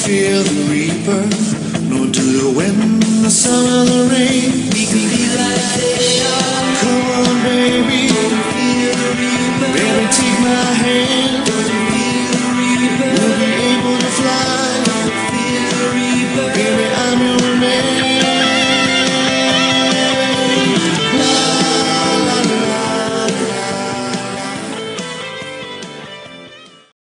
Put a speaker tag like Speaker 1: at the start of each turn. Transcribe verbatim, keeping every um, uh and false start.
Speaker 1: fear the reaper, nor to the wind, the sun, or the rain. We can be like they are.